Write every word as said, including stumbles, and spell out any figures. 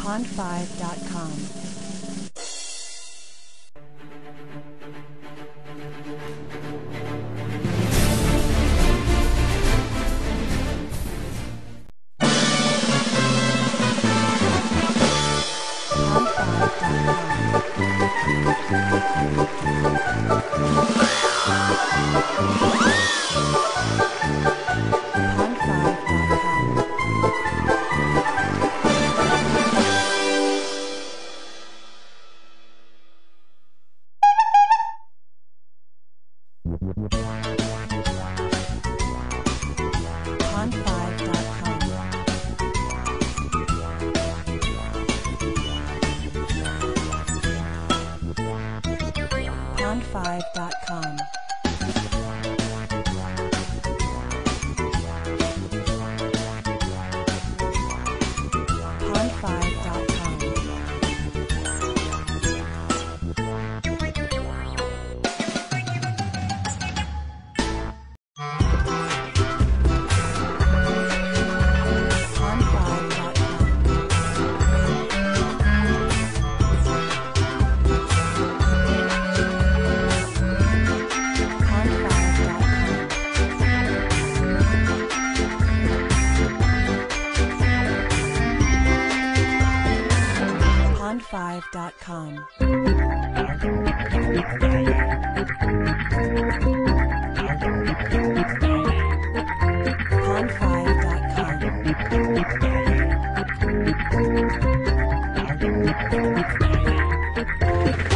pond five dot com. pond five dot com. pond five dot com. pond five dot com. pond five dot com. pond five dot com.